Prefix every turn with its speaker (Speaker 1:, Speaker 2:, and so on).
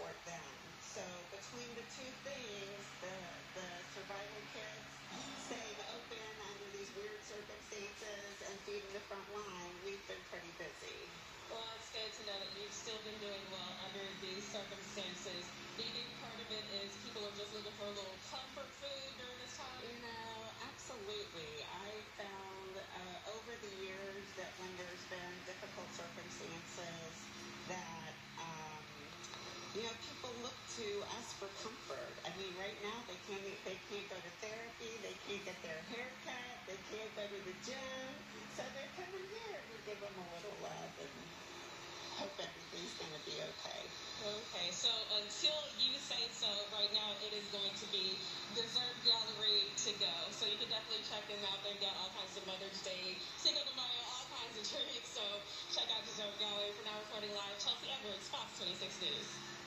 Speaker 1: support them. So between the two things, the survival kits staying open under these weird circumstances and feeding the front line, we've been pretty busy.
Speaker 2: Well, it's good to know that you've still been doing well under these circumstances. Do you think part of it is people are just looking for a little comfort food during this time?
Speaker 1: Absolutely. I found over the years that when there's been difficult circumstances that, people look to us for comfort. I mean, right now they can't go to therapy, they can't get their hair cut, they can't go to the gym, so they're coming here. We give them a little love and hope everything's going to be okay.
Speaker 2: Okay, so until you say so, right now it is going to be Dessert Gallery to go. So you can definitely check them out. They've got all kinds of Mother's Day, Cinco de Mayo, all kinds of treats. So check out Dessert Gallery. For now, reporting live, Chelsea Edwards, Fox 26 News.